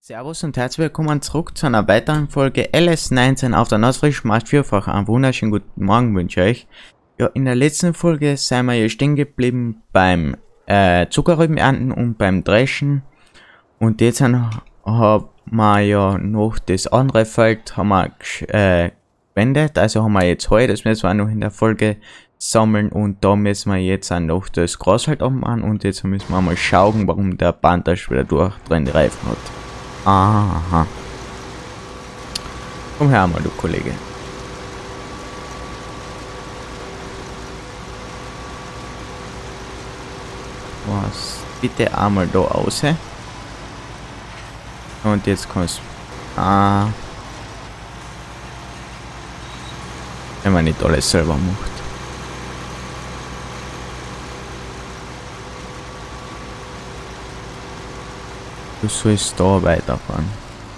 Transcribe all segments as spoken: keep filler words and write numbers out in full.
Servus und herzlich willkommen zurück zu einer weiteren Folge L S neunzehn auf der Nordfrisch macht vierfach. Einen wunderschönen guten Morgen wünsche ich euch. Ja, in der letzten Folge sind wir hier stehen geblieben beim äh, Zuckerrüben ernten und beim Dreschen. Und jetzt haben wir ja noch das andere Feld haben wir äh, gewendet. Also haben wir jetzt Heu, das müssen wir noch in der Folge sammeln. Und da müssen wir jetzt auch noch das Gras halt abmachen. Und jetzt müssen wir mal schauen, warum der Panther wieder durchdrehende Reifen hat. Aha. Komm her mal, du Kollege. Was? Bitte einmal da raus. Und jetzt kannst du... Ah. Wenn man nicht alles selber macht. Du sollst da weiterfahren.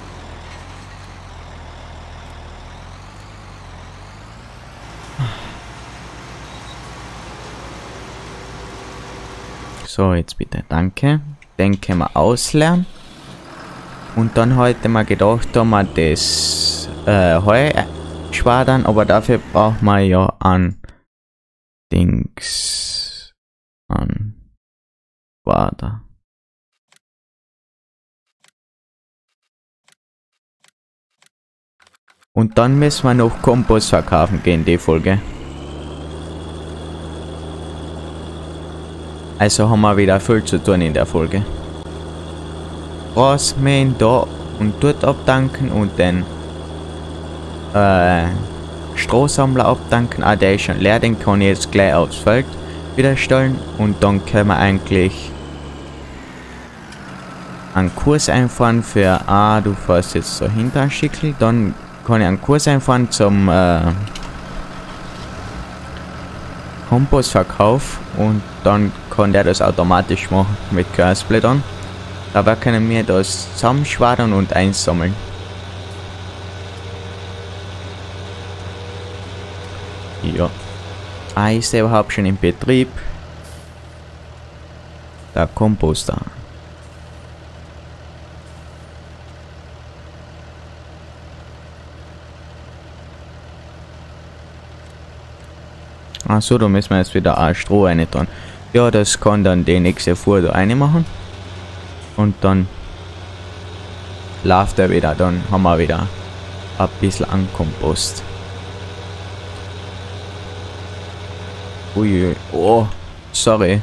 So, jetzt bitte, danke. Den können wir ausleeren. Und dann heute mal gedacht, da wir das äh, Heu schwadern, aber dafür braucht man ja an Dings an Schwader. Und dann müssen wir noch Kompost verkaufen gehen, die Folge. Also haben wir wieder viel zu tun in der Folge. Rausmähen da und dort abdanken und den äh, Strohsammler abdanken. Ah, der ist schon leer, den kann ich jetzt gleich aufs Feld wieder stellen. Und dann können wir eigentlich einen Kurs einfahren für, ah, du fährst jetzt so hinter ein Schickel, dann kann ich einen Kurs einfahren zum äh, Kompostverkauf und dann kann der das automatisch machen mit Grasblättern. Dabei können wir das zusammenschwadern und einsammeln. Ja. Ah, ist der überhaupt schon in Betrieb? Der Komposter. Achso, da müssen wir jetzt wieder ein Stroh rein tun. Ja, das kann dann die nächste Fuhr da rein machen. Und dann läuft er wieder. Dann haben wir wieder ein bisschen an Kompost. Ui, oh, sorry.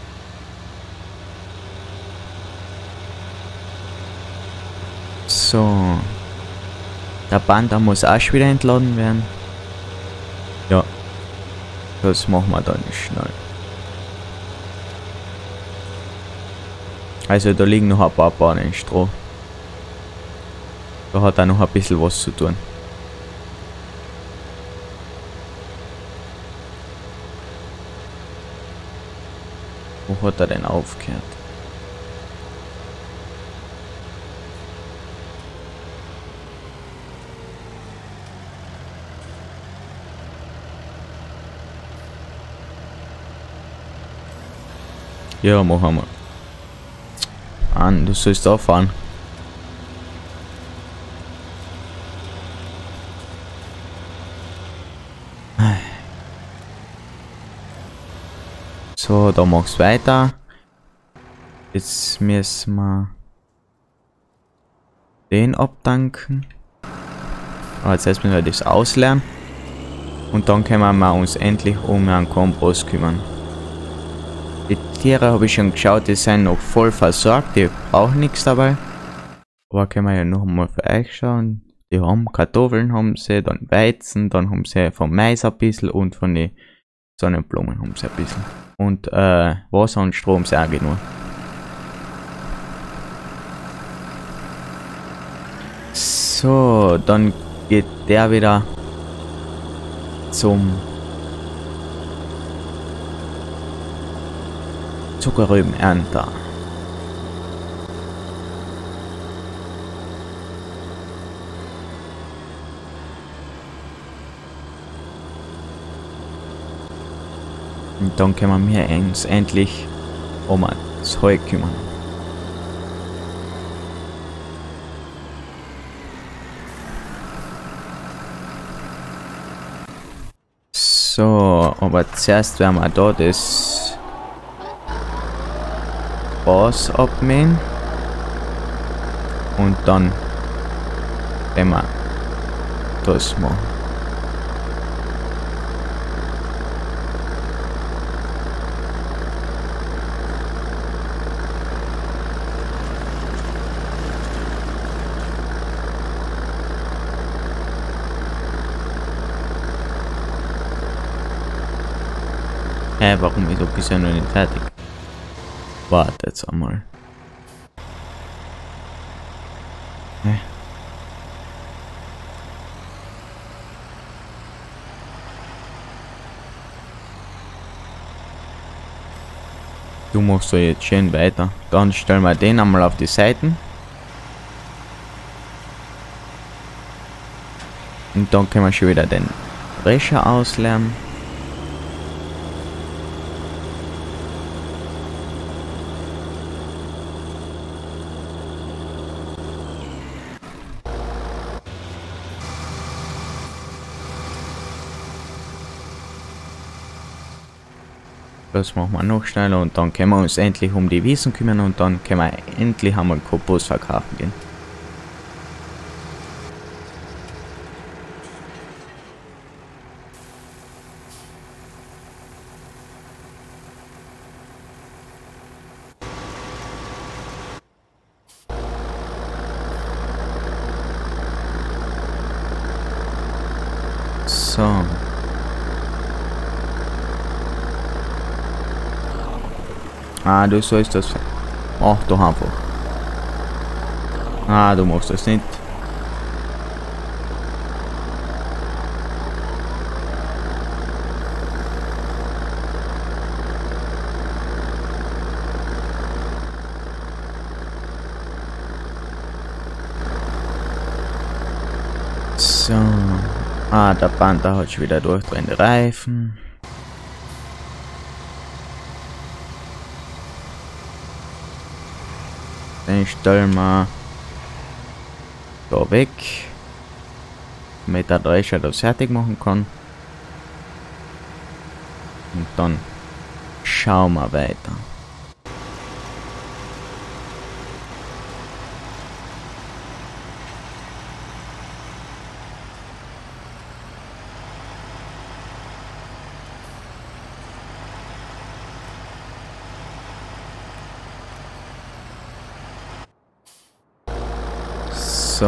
So. Der Panther muss auch schon wieder entladen werden. Ja. Das machen wir dann schnell. Also da liegen noch ein paar Bahnen Stroh. Da hat er noch ein bisschen was zu tun. Wo hat er denn aufgehört? Ja, machen wir. An, du sollst da fahren. So, da machst du weiter. Jetzt müssen wir den abdanken. Aber jetzt müssen wir das ausleeren. Und dann können wir uns endlich um einen Kompost kümmern. Die Tiere habe ich schon geschaut, die sind noch voll versorgt, die brauchen nichts dabei. Aber können wir ja noch mal für euch schauen. Die haben Kartoffeln, haben sie, dann Weizen, dann haben sie vom Mais ein bisschen und von den Sonnenblumen haben sie ein bisschen. Und äh, Wasser und Strom sind auch genug. So, dann geht der wieder zum Zuckerrübenernter. Und dann können wir uns endlich um das Heu kümmern. So, aber zuerst werden wir da das Gras abmähen. Und dann werden wir das machen. Hä, hey, warum ist das bisher noch nicht fertig? Warte jetzt einmal. Hä? Du machst so jetzt schön weiter. Dann stellen wir den einmal auf die Seiten. Und dann können wir schon wieder den Drescher ausleeren. Das machen wir noch schneller und dann können wir uns endlich um die Wiesen kümmern und dann können wir endlich einmal Kompost verkaufen gehen. So. Ah, du sollst das... Ach, doch einfach. Ah, du machst das nicht. So. Ah, der Panther hat schon wieder durchdrehende Reifen. Den stellen wir da weg, damit der Drescher das fertig machen kann. Und dann schauen wir weiter. So,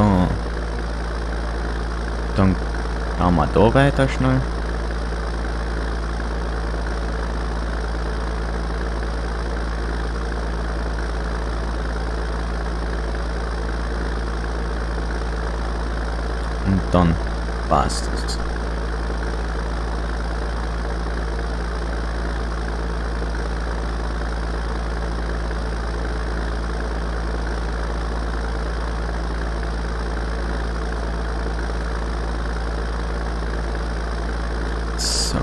dann gehen wir da weiter schnell. Und dann passt es. So.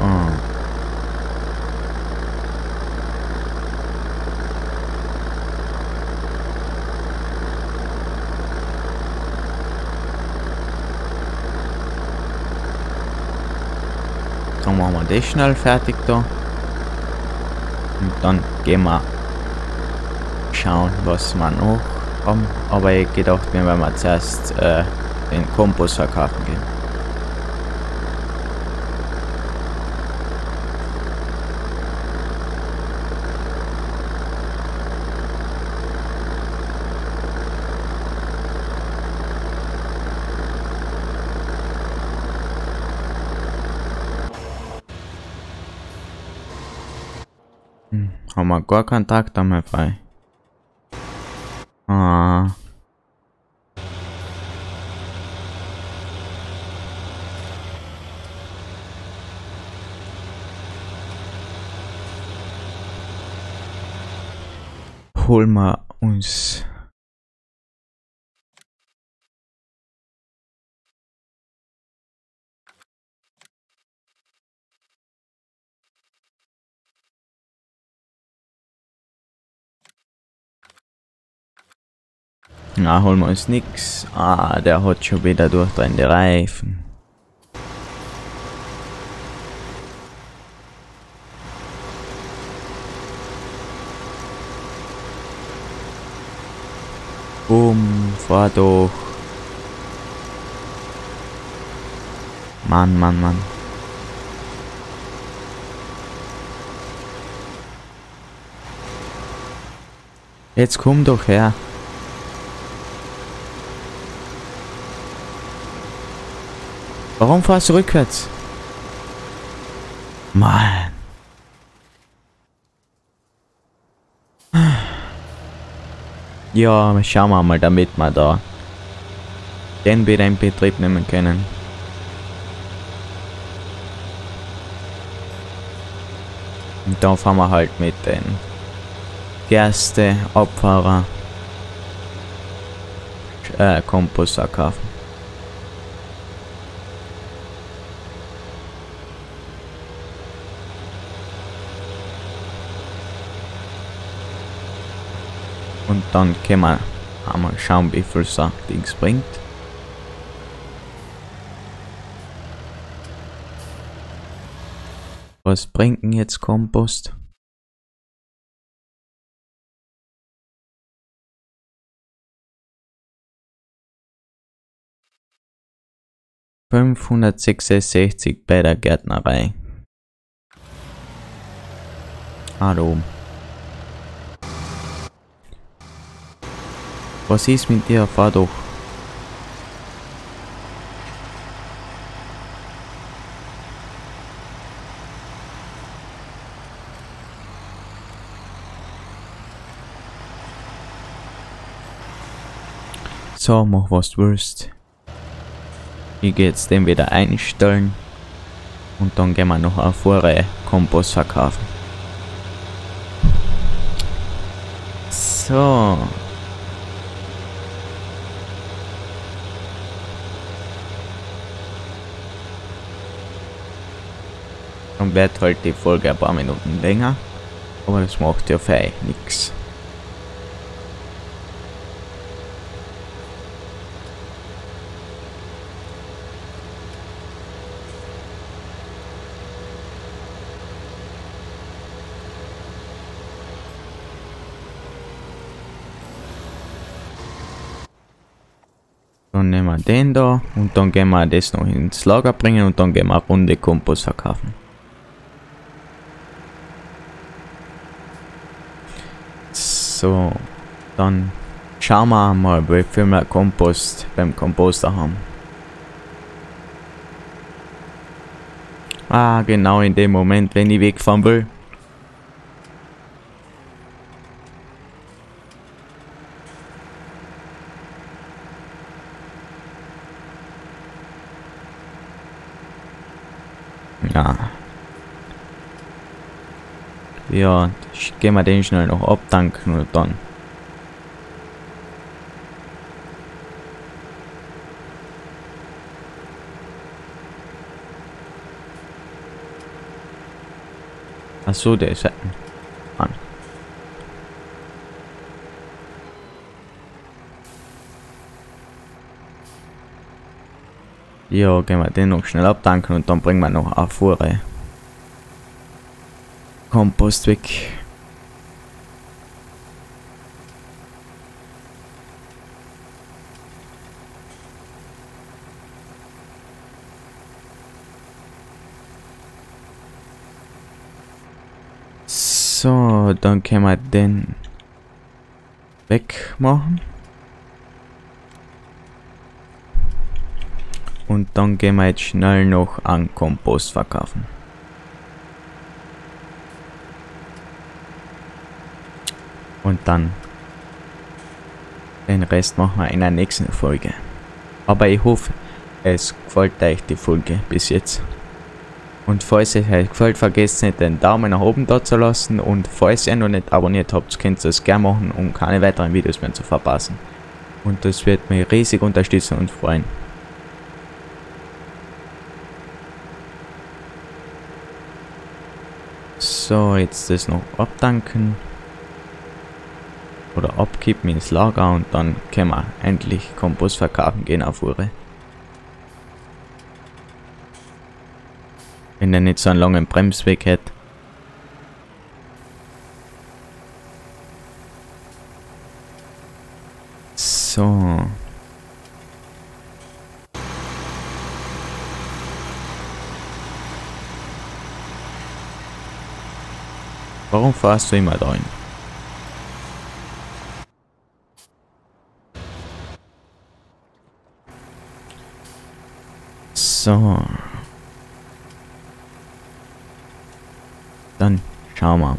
Dann machen wir das schnell fertig da. Und dann gehen wir schauen, was wir noch haben. Aber ich gedacht, wir werden wir zuerst äh, den Kompost verkaufen gehen. Hm, haben wir gar keinen Tag da mehr frei. Ah. Holen wir uns Na, holen wir uns nix. Ah, der hat schon wieder durchdrehende Reifen. Boom, fahr doch. Mann, Mann, Mann. Jetzt komm doch her. Warum fahrst du rückwärts? Mann. Ja, schauen wir mal, damit wir da den wieder in Betrieb nehmen können. Und dann fahren wir halt mit den Gerste, Abfahrer, äh, Kompost kaufen. Und dann können wir einmal schauen, wie viel so Dings bringt. Was bringt denn jetzt Kompost? fünfhundertsechsundsechzig bei der Gärtnerei. Hallo. Was ist mit dir? Fahr doch. So, mach was du willst. Ich gehe jetzt den wieder einstellen. Und dann gehen wir noch eine Vorreihe Kompost verkaufen. So. Dann wird halt die Folge ein paar Minuten länger. Aber das macht ja für euch nichts. Dann nehmen wir den da und dann gehen wir das noch ins Lager bringen und dann gehen wir eine Runde Kompost verkaufen. So, dann schauen wir mal, wie viel wir Kompost beim Komposter haben. Ah, genau in dem Moment, wenn ich wegfahren will. Ja. Ja, gehen wir den schnell noch abtanken und dann. Achso, der ist an. Ja, gehen wir den noch schnell abtanken und dann bringen wir noch eine Fuhre Kompost weg. So, dann können wir den wegmachen. Und dann gehen wir jetzt schnell noch an Kompost verkaufen. Und dann den Rest machen wir in der nächsten Folge. Aber ich hoffe, es gefällt euch die Folge bis jetzt. Und falls es euch gefällt, vergesst nicht den Daumen nach oben da zu lassen. Und falls ihr noch nicht abonniert habt, könnt ihr es gerne machen, um keine weiteren Videos mehr zu verpassen. Und das wird mich riesig unterstützen und freuen. So, jetzt das noch abtanken. Oder abkippen ins Lager und dann können wir endlich Kompost verkaufen gehen auf Uhr. Wenn der nicht so einen langen Bremsweg hat. So. Warum fährst du immer da rein? So. Dann schauen wir mal.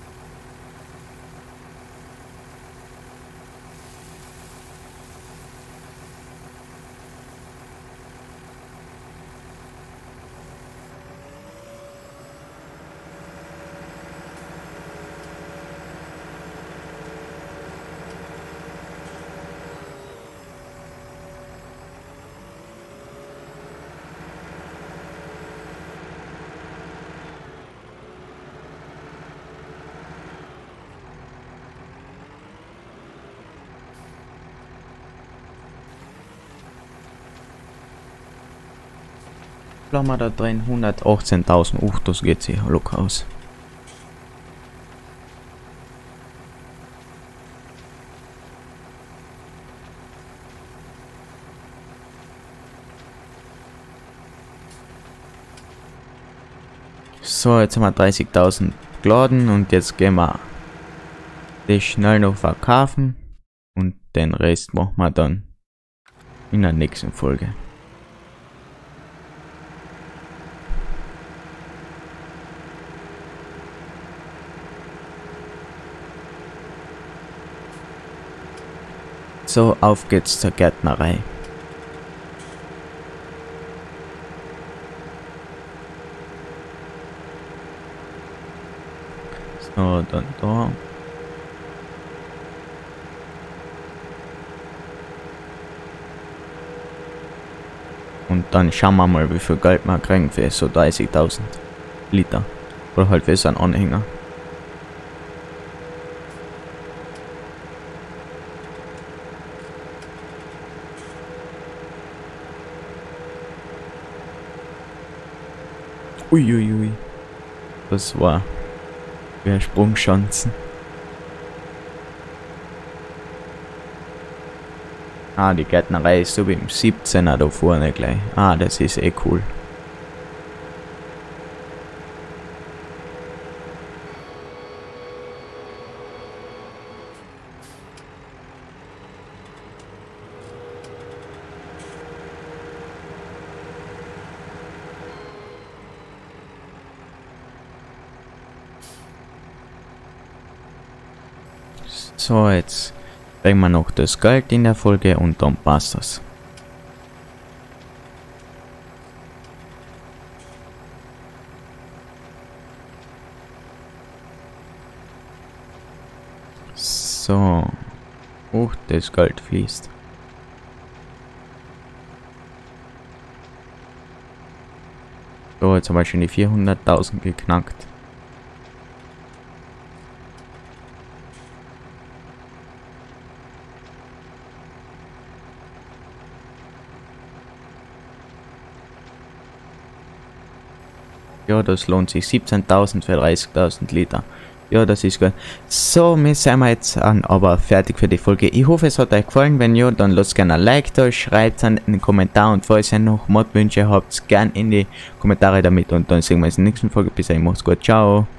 Haben wir da drin hundertachtzehntausend. Uch, das geht sich locker aus. So, jetzt haben wir dreißigtausend geladen und jetzt gehen wir das schnell noch verkaufen und den Rest machen wir dann in der nächsten Folge. So, auf geht's zur Gärtnerei. So, dann da. Und dann schauen wir mal, wie viel Geld wir kriegen für so dreißigtausend Liter. Oder halt für so einen Anhänger. Uiuiui. Ui, ui. Das war wie Sprungschanzen. Ah, die Gärtnerei ist so wie im siebzehner da vorne gleich. Ah, das ist eh cool. So, jetzt kriegen wir noch das Geld in der Folge und dann passt das. So. Oh, das Geld fließt. So, jetzt haben wir schon die vierhunderttausend geknackt. Ja, das lohnt sich. siebzehntausend für dreißigtausend Liter. Ja, das ist gut. So, wir sind jetzt an, aber fertig für die Folge. Ich hoffe, es hat euch gefallen. Wenn ja, dann lasst gerne ein Like da, schreibt es in den Kommentaren und falls ihr noch Modwünsche habt, gerne in die Kommentare damit und dann sehen wir uns in der nächsten Folge. Bis dahin, macht's gut. Ciao.